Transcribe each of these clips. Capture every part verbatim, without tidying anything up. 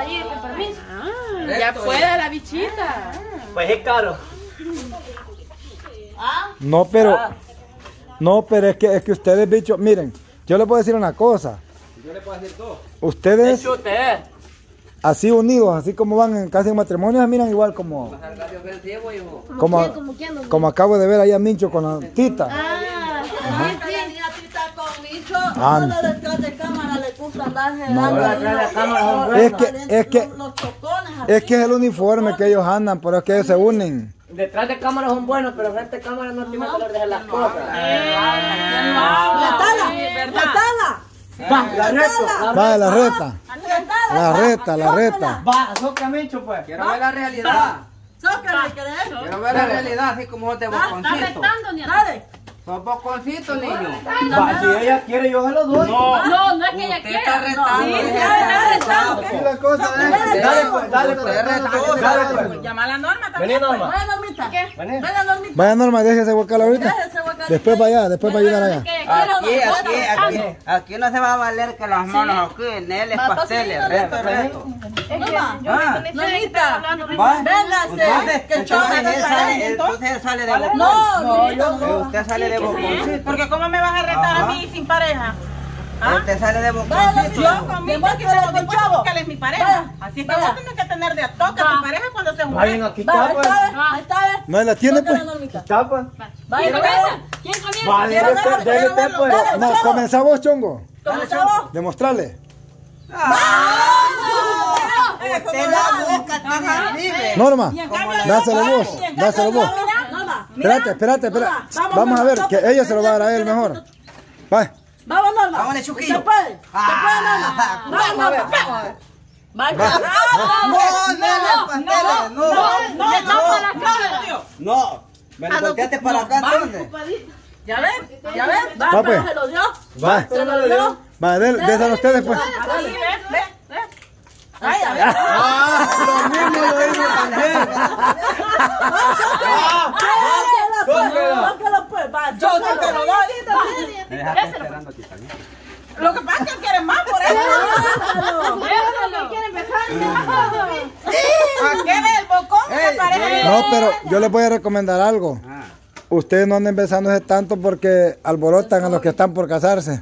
allí, con permiso. Ah, ya puede la bichita. Pues es caro. No, pero... No, pero es que, es que ustedes, bichos... Miren, yo les puedo decir una cosa. Yo le puedo decir todo. Ustedes... De hecho, usted. Así unidos, así como van en casi en matrimonio, se miran igual como... Como, como acabo de ver ahí a Mincho con la tita. Ah, Ah, no detrás de cámara le gusta andar no. Es que, es que, es que es el uniforme que ellos andan, pero es que ellos se unen. Detrás de cámaras son buenos, pero frente de cámaras no tienen que les dejen las cosas. Va, la reta. Va, la reta. La reta, la reta. Va, soca Mincho pues. Quiero ver la realidad. Quiero ver la realidad, así como vos te boconcito. Sos boconcito, niño. Va, si ella quiere, yo se lo doy. No, no, no es que ella Usted quiera. está retando. Sí, está está retando. La cosa es... Dale pues, dale pues. Dale pues. Llama a la Norma también. Vení, Norma. Vaya, Normita. Vení. Vaya, Normita. Vaya, Norma, déjese volcar ahorita. Déjese volcar. Después va allá, después va a ayudar allá. Aquí, aquí, aquí. Aquí no se va a valer que las manos aquí, en él es pasteles, reto, reto. Normita. Va. Véngase. Que Entonces chorra él sale, entonces él sale de bocón. No, no, yo no. Usted sale de boconcito. Porque ¿cómo me vas a retar a mí sin pareja? Usted sale de Vaya, boconcito. Yo conmigo que tengo dispuesto porque él es mi pareja. Así es que Vaya. vos tenés que tener de a toque a tu pareja cuando se Vayan muere. aquí, Vaya, ahí pues. está, ve. Ahí está, ve. No, la tiene pues. Tócala, Normita. Está, pues. Vaya, ¿Quién vaya. comienza? ¿Quién comienza? Va, déjate, déjate, pues. Dale, No, chavo. comenzamos, chongo. Comenzamos. Demostrarle. Usted la boca tiene libre. Norma, Y en cambio, dáselo Norma, vos, y en cambio, dáselo vos. Norma, Norma, mira. Espérate, espérate, espérate. Norma, vamos, Vamos a ver, Norma, que toque. ella se lo va a dar a él mejor. Va. Vamos, Norma. Vámonos, Chuquillo. Se puede. Se puede, Norma. Ah, Vamos, vamos a ver, Norma. vamos a ver. Vaya. No, no, no, pasteles, no. No, no, para la cámara. No, me lo volteaste para acá, entonces. ¿Ya ves? ¿Ya ves? Va, Va, pero pues. se lo dio. Va. Se lo dio. Va, dé- déselo a ustedes pues. Dale. Ves, ves, ves. Vaya, vaya. Ah, lo mismo lo digo también. Tócalo, pues. Va, Yo sí te lo doy. Me dejaste esperando aquí también. Lo que pasa es que él quiere más por eso. Eso, quiere empezar. Aquel es el bocón de Ey, la pareja. No, pero yo les voy a recomendar algo. Ah. Ustedes no anden besándose tanto porque alborotan a los que están por casarse.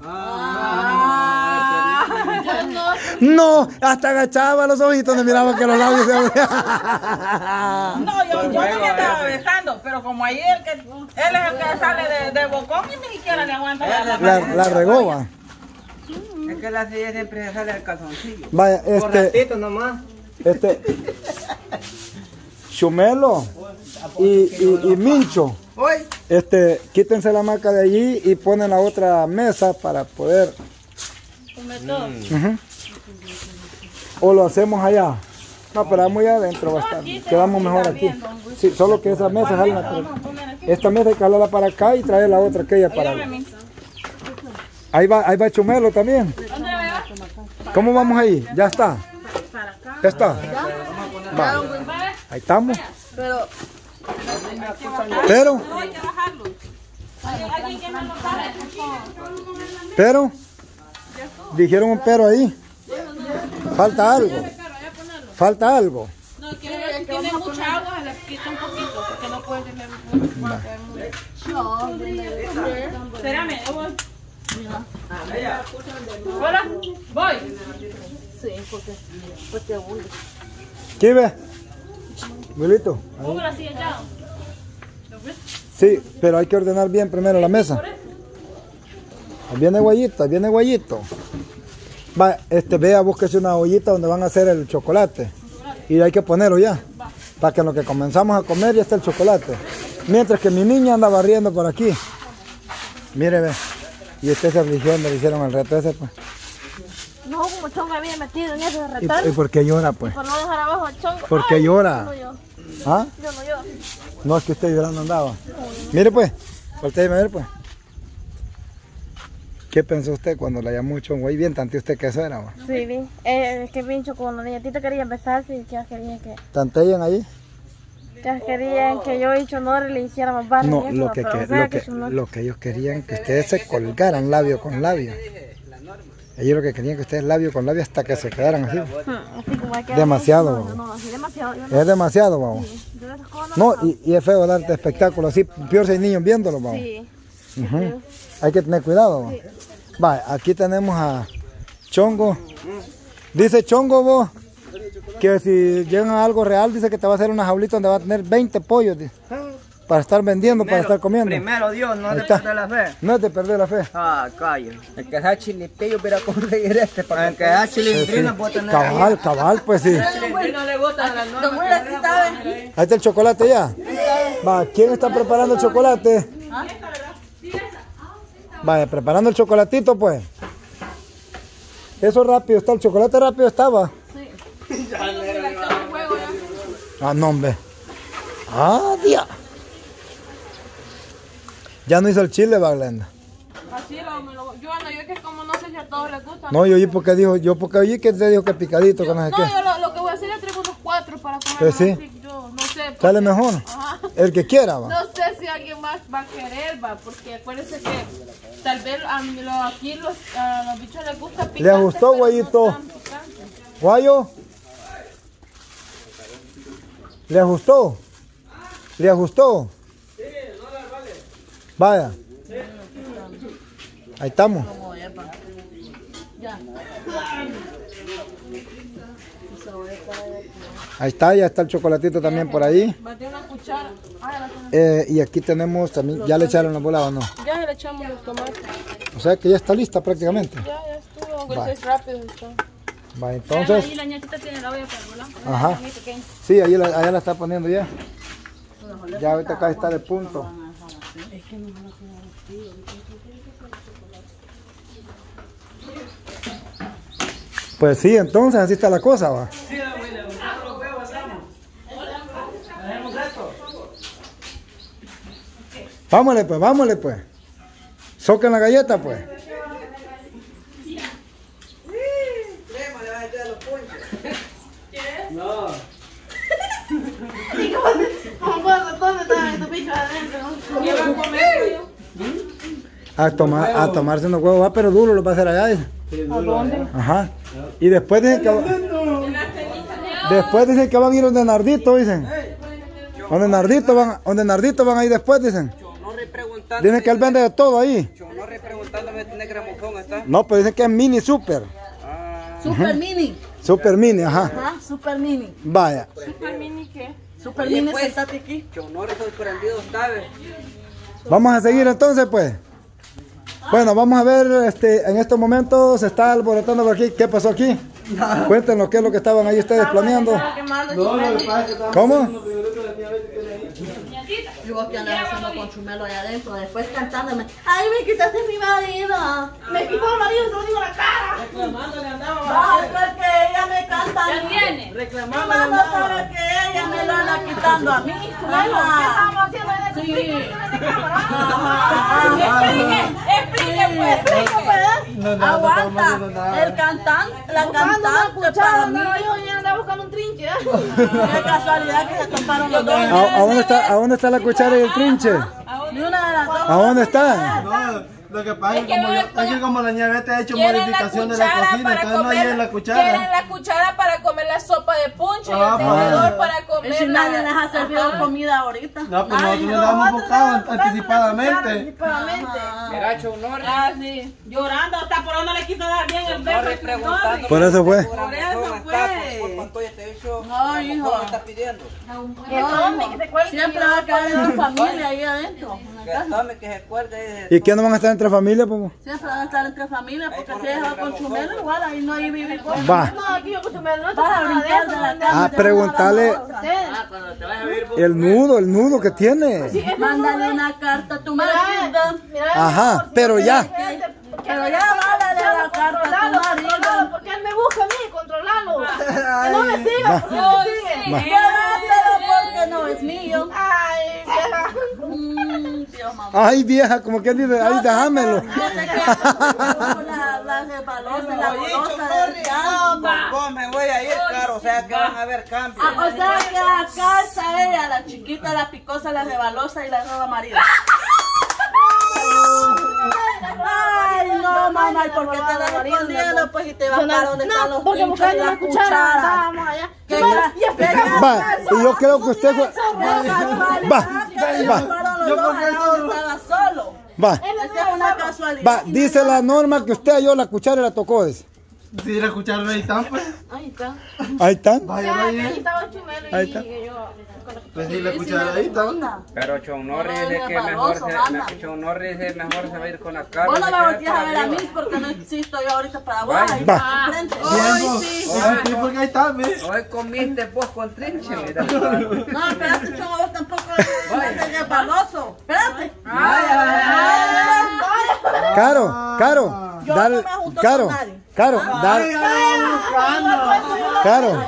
No, hasta agachaba los ojitos donde miraba que los labios se abrían. No, yo, yo no me estaba besando, pero como ahí el que, él es el que sale de, de bocón y ni siquiera le aguanta la, la La, la regó, va. Es que la silla siempre se sale el calzoncillo. Vaya, Por este, ratito nomás. este, Chumelo y, y, y Mincho, Hoy. este, quítense la marca de allí y ponen la otra mesa para poder. Ujú. O lo hacemos allá. No, pero vamos allá adentro bastante. Quedamos mejor aquí. Sí, solo que esa mesa jala para- esta mesa hay que jalarla para acá y traer la otra aquella para allá. Ahí va, ahí va Chumelo también. ¿Cómo vamos ahí? Ya está. Ya está. Va. Ahí estamos. Pero, Pero, pero, dijeron un pero ahí. Falta algo. Falta algo. No, quiero ver si tiene mucha agua, le quita un poquito, porque no puede tener mucho. Espérame, yo voy. Hola, voy. sí, porque, porque aburre. ¿Qué ve? Wilito. ¿Cómo la siguen ya? Sí, pero hay que ordenar bien primero la mesa. Ahí viene guayito, ahí viene guayito. Va, este, vea, búsquese una ollita donde van a hacer el chocolate. Y hay que ponerlo ya. Para que en lo que comenzamos a comer ya está el chocolate. Mientras que mi niña anda barriendo por aquí. Mire, ve. Y usted se afligió donde le hicieron el reto ese, pues. No, como Chongo había metido en ese ¿Y, retal. y por qué llora, pues? Por no dejar abajo al Chongo. ¿Por qué Ay, llora? No, yo. ¿Ah? Yo no, yo. No, es que usted llorando andaba. Mire, pues. Voltéeme a ver, pues. ¿Qué pensó usted cuando la llamó Chongo? Ahí bien tanteó usted que eso era, va. Sí, vi. Eh, es que Pincho con la niñatita quería besarse y que querían que... ¿Tantean ahí? Que querían que yo y Chonor le hiciéramos barra. No, y eso, lo que, pero que- o sea lo, que, Chonor- lo que ellos querían que ustedes se colgaran labio con labio. Ellos lo que querían que ustedes labio con labio hasta que se quedaran así. Así como hay que Demasiado, No, vamos. no, así demasiado. Yo no, Es demasiado, vamos. sí, yo de esas cosas No, hago. y, y es feo darte espectáculo así, peor si hay niños viéndolo, vamos. Sí. Ujú. Hay que tener cuidado, vamos. Va, aquí tenemos a Chongo. Dice Chongo vos que si llegan a algo real, dice que te va a hacer una jaulita donde va a tener veinte pollos, dice, para estar vendiendo, para estar comiendo. Primero Dios, no Ahí le está. pierdas la fe. No te perder la fe. Ah, calla. El que sea chilipillo, pero conseguir este. Para el que sea chilindrino, puede tener. Cabal, cabal, pues sí. No le gustan las Don Will, aquí está, ¿ven? Ahí está el chocolate ya. Va, ¿quién está preparando el chocolate? Vaya, preparando el chocolatito, pues. Eso rápido está, el chocolate rápido estaba. Ah, no, hombre. Ah, día. Ya no hizo el chile, va, Glenda. Así lo, me lo, yo, bueno, yo es que como no sé si a todos les gusta. No, yo oí porque dijo, yo porque oí que te dijo que picadito, que no sé No, qué. yo lo, lo que voy a hacer es traigo unos cuatro para comer. Pues sí. Así, yo no sé. porque- Sale mejor. Ajá. El que quiera, va. No sé si alguien más va a querer, va, porque acuérdense que tal vez a mí, lo, aquí los, a los bichos les gusta picante. ¿Le gustó, pero Guayito? No tan picante. Guayo. ¿Le ajustó? ¿Le ajustó? Sí, no la vale. Vaya. Ahí estamos. Ahí está, ya está el chocolatito también por ahí. Bate una cuchara. Ah, ya la tengo. Eh, y aquí tenemos también, ya le echaron la bola o no. Ya le echamos los tomates. O sea que ya está lista prácticamente. Ya, ya estuvo. Va. Es rápido esto. Va, entonces. Ahí la ñatita tiene la olla para volar. Ajá. Sí, ahí la, allá la está poniendo ya. Ya ahorita acá está de punto. Pues sí, entonces así está la cosa, va. Vámonos pues, vámonos pues. Soquen la galleta pues. ¿Dónde está tu bicho adentro? ¿Qué va a comer yo? A, tomar, a tomarse unos huevos, va, pero duro lo va a hacer allá. dice. ¿A dónde? Ajá. Y después dicen que va- después dicen que van a ir donde Nardito, dicen. Donde Nardito van, donde Nardito van a ir después, dicen. Chonorri preguntando. Dicen que él vende de todo ahí. Chonorri preguntándome, ¿tiene gramofón está? No, pero dicen que es mini super. Ah, Super mini. Super mini, ajá. Ajá, super mini. Vaya. ¿Super mini qué? Super Oye, mini, pues. sentate aquí. Chonorri sorprendido, ¿sabes? Vamos a seguir entonces, pues. Bueno, vamos a ver, este, en estos momentos se está alborotando por aquí. ¿Qué pasó aquí? Cuéntenos qué es lo que estaban ahí ustedes planeando. ¿Cómo? Y vos que andas haciendo con chumelo allá adentro, después cantándome. ¡Ay, me quitaste mi marido! Me quitó el marido, se lo digo en la cara. Reclamándole andaba. ¡Ah, porque ella me canta a mí! tiene? Reclamándole Mamá no andaba. sabe que ella me lo anda quitando a mí. ¿Qué Chumelo. estábamos haciendo en el Sí. Explique, pues, explique. Aguanta. El cantante, la cantante para mí. Yo andaba buscando un trinche. Qué casualidad que se toparon los dos. ¿A, a dónde está, ¿A dónde está la cuchara y el trinche? Ni una de las dos. ¿A dónde está? No, lo que pasa es Es que que como, no yo, es para- es que como la ñaveta ha hecho Quieren la modificación de la cuchara cocina, para entonces no hay comer, la quieren cuchara. la cuchara para comer la sopa de punche y Ah, el pues. tenedor para Y comer si la... nadie les ha servido Ajá. comida ahorita. No, pues Ay, nosotros nos damos buscado anticipadamente. Anticipadamente. Era Chonorri. Ah, sí. Llorando, hasta por no le quiso dar bien el Chonorri beso. preguntando. Por eso fue. Por eso fue. Por cuánto ya te he dicho. No, hijo. ¿Cómo está pidiendo? Que tome, que se cuelgue. Siempre va a quedar en la familia ahí adentro. en la Que casa. tome, que se acuerde. ahí de- ¿Y qué no van a estar entre familia, pues? Siempre van a estar entre familia porque si es con chumelo igual ahí no hay vivir con. Va. No, aquí yo escucho no Vas a brincar de la cama. Ah, preguntarle el nudo, el nudo que tiene. Mándale una carta a tu marido. Ajá, pero ya. Pero ya mándale la carta a tu Controlalo, marido. porque él me busca a mí, controlalo. Que no me siga, porque no me sigue. Quédatelo porque no es mío. Ay, vieja. Mm, Dios, mamá. Ay, vieja, como que dice, ay, déjamelo. Yo sé que la, la resbalosa, la Oye, golosa Chonorri, del ah, con vos me voy a ir, caro. O sea que van a haber cambios. Ah, o sea que acá está ella, la chiquita, la picosa, la rebalosa y la roba marida. Ay, no, mamá, ¿y por qué te andas escondiendo? Pues y te vas para donde están los porque pinchos y buscando las la cuchara, cucharas. estábamos allá. ¿Qué Va, gra- y qué gra- Va, y yo creo que usted fue... Va, va, Yo por qué solo. estaba solo. Va, Esa es una casualidad. va, dice la norma que usted halló la cuchara y la tocó, dice. Si la cuchara ahí está, pues. Ahí está. Ahí está. Vaya, Ahí vaya. estaba Chumelo y Ahí está. y yo. Pues si la cuchara ahí está. Pero Chon Norris No, dice no, que no, mejor no, se, anda. me- Chon Norris dice mejor se va a ir con la cara. Vos no se me queda volteas a para ver a arriba. mí porque no existo yo ahorita para vos. Ahí Va. está enfrente. Tiempo. Sí, porque ahí está, ¿ves? Hoy comiste vos con trinche, mira. No, espérate, chavo, vos tampoco eres resbaloso. Espérate. Caro, Caro, Yo dale, no me junto Caro, con nadie. Caro, dale, Caro,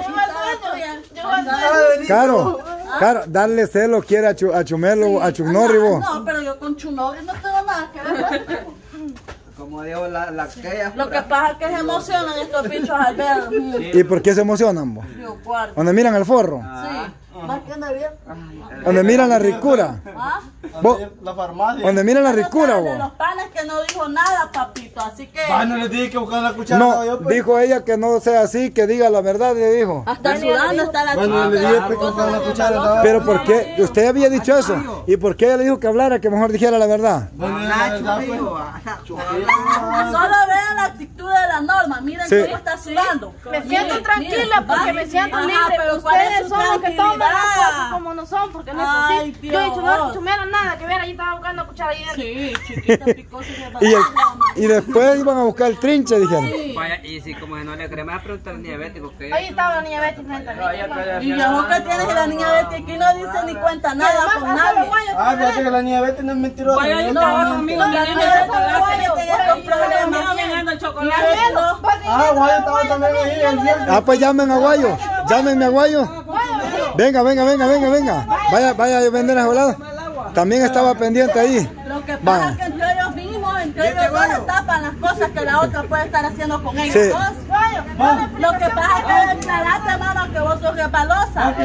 Caro, Caro, darle celo quiere a, Chu- a Chumelo, a Chunori vos. No, pero yo con Chunori no tengo nada que ver. Como dijo la, la aquella. Lo que pasa es que se emocionan estos bichos al ver. Mm, ¿Y por qué se emocionan vos? Dios guarde. Donde miran el forro, Sí. ¿Más que anda bien? donde miran la ricura, ¿Ah? vos, La farmacia. donde miran la Yo no sé ricura de vos. los panes que no dijo nada, papito, así que... Va, no le dije que buscar la cuchara. No, yo, pues. dijo ella que no sea así, que diga la verdad, le dijo. Hasta sudando está la Bueno, le dije que buscar la cuchara. ¿no? Pero ¿por qué? Usted había dicho eso. ¿Y por qué ella le dijo que hablara, que mejor dijera la verdad? Bueno, la verdad, pues. Solo vean la actitud de la norma, miren Sí. cómo está sudando. Me siento tranquila porque me siento Ajá, libre. pero ¿cuál es Ustedes su son los que toman las tranquilidad? cosas como no son, porque no es Ay, así. Dios. Yo he dicho, no, Chumelo nada que ver, allí estaba buscando cuchara ayer. Sí, chiquita, picosa y Y, el- y después iban a buscar el trinche, dijeron. Vaya, y si como que no le queremos preguntar al diabético que Ahí estaba la niña Betty frente a mí. Y ya vos que tienes y la niña Betty aquí no dice ni cuenta nada con nadie. Ah, fíjate que la niña Betty no es mentirosa. Vaya, no, no, no, conmigo, no. la niña Betty no se mete en estos problemas. Ah, Guayo estaba también ahí el viernes. Ah, pues llamen a Guayo. Llámenme a Guayo. Venga, venga, venga, venga, venga. Vaya, vaya a vender a volada. También estaba pendiente ahí. Lo que pasa Vaya. es que entre ellos mismos, entre ellos dos se tapan las cosas que la otra puede estar haciendo con ellos Sí. dos. Lo que pasa es que declaraste, mamá, que vos sos resbalosa.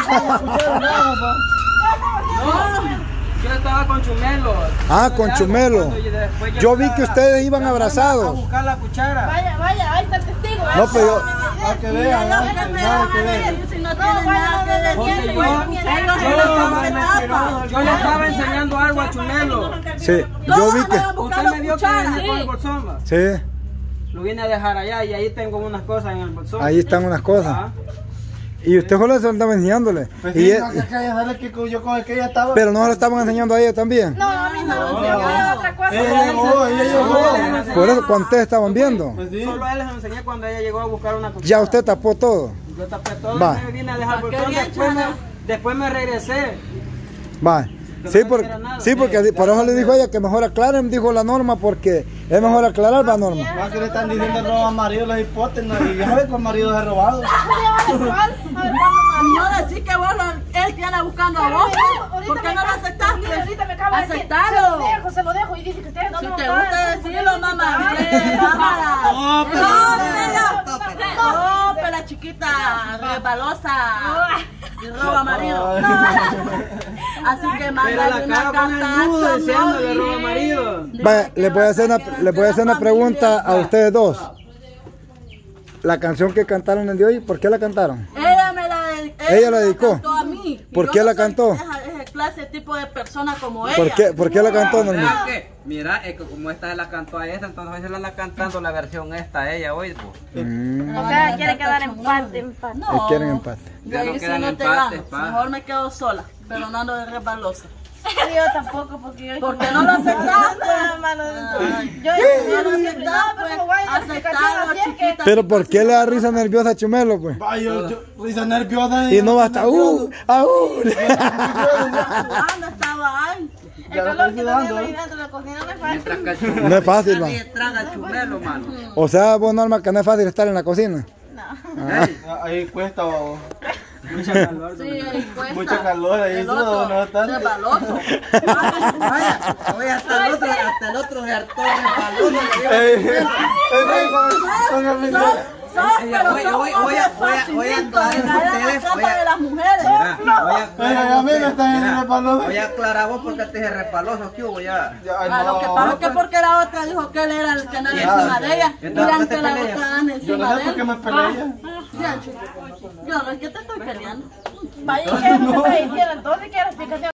yo estaba con Chumelo. Ah, con Chumelo. Yo vi que ustedes iban A abrazados. buscar la cuchara. Vaya, vaya, ahí está el testigo. No, pero yo- Ah, que Y vean, ellos ah, que me nada van que a ver. decir si no tienen nada que decir. yo- Ellos se tapan. Yo le estaba enseñando algo a Chumelo. Sí, yo Todos vi que... andaban Usted buscando me vio que cuchara. venía con el bolsón, va. Sí, Lo vine a dejar allá y ahí tengo unas cosas en el bolsón. ahí están unas cosas. Ah. Y usted solo se andaba enseñándole. Pues Y sí, él- no, que aquella sale que con- yo con el que ella estaba. pero no se lo estaban enseñando a ella también. No, a mí no me enseñó otra cosa. Ella llegó, ella llegó. Por eso cuando ustedes estaban viendo. Pues sí. Solo a él les enseñé cuando ella llegó a buscar una cuchara. Ya usted tapó todo. Yo tapé todo Va. y me vine a dejar el ¿Qué bolsón. bien, Después me, Chana? después me regresé. Va. Sí, por- sí, porque por eso le dijo ella que mejor aclaren, dijo la norma, porque es mejor aclarar la norma. Más que le están diciendo roba marido las hipótesis. Y ya ves cuál marido es robado. No decís que vos lo, él viene buscando a vos. ¿Por qué no lo aceptaste? Ahorita me acaba de decir, Aceptalo. se lo dejo, se lo dejo y dice que ustedes no Si me te van a gusta dar. decirlo, mamá. eh, mamá. No, pero- No, pero la chiquita resbalosa y roba marido. Así que Pero mándale la una cara pone carta el nudo a deseándole Chomoli. roba marido. Vaya, le voy a hacer una, le voy a hacer una pregunta a ustedes dos. La canción que cantaron el de hoy, ¿por qué la cantaron? Ella me la, ella Ella la me dedicó. cantó a mí. ¿Por Yo qué no la soy cantó? Esa, esa clase tipo de persona como ella. ¿Por qué, por qué la cantó, Norma? Mira que, mira, es que como esta se la cantó a esta, entonces hoy se la anda cantando la versión esta a ella hoy. Pues. Mm, O sea, quiere quedar en parte, en parte. No. ellos quieren empate. Yo Ya no ahí sí quedan no te empates, gano. pa. Mejor me quedo sola, pero no ando de resbalosa. Yo tampoco, porque yo... ¿Por qué no lo aceptaste? Hermano, Ay. yo No lo siempre... No, aceptaste, pero pues. como vaya, la explicación Aceptalo, así es que... chiquita. Pero ¿por qué le da risa nerviosa a Chumelo, pues? Va, yo, yo, risa nerviosa. Y no va hasta, uh, ah, uh. ¿Dónde estaba ahí? El calor que tenemos ahí dentro de la cocina no es fácil. Mientras que el Chumelo No es fácil, va. nadie traga el Chumelo, mano. O sea, vos, Norma, que no es fácil estar en la cocina. Ey, Ahí cuesta, babo. mucha calor. Sí, ahí cuesta. Mucha calor ahí, El eso no otro, está. resbaloso. Vaya, hoy hasta el otro, hasta el otro se hartó de balón. Ey, ey, ey, con el video. Sos, Ella, pero voy- sos voy- un voy hombre a- voy a- voy a facilito aclarar de caer en la ustedes, trampa voy a- de las mujeres. Mira, voy a Pero a mí me está yendo resbaloso. Voy a aclarar vos porque te dije resbaloso, ¿qué hubo ya? Ah, lo que pasa es que porque la otra dijo que él era el que andaba encima de ella. Miran que la otra anda Yo no encima sé de por qué él. me pelea. Ya, chico. Yo no es que te estoy peleando. Vaya, ¿qué te está diciendo? Entonces, ¿qué era la explicación?